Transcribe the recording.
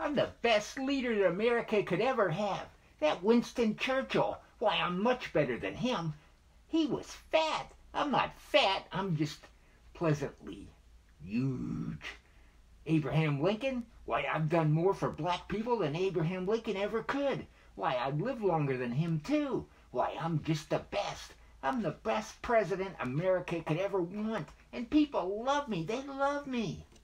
I'm the best leader that America could ever have. That Winston Churchill, why, I'm much better than him. He was fat. I'm not fat. I'm just pleasantly huge. Abraham Lincoln, why, I've done more for black people than Abraham Lincoln ever could. Why, I've lived longer than him, too. Why, I'm just the best. I'm the best president America could ever want. And people love me. They love me.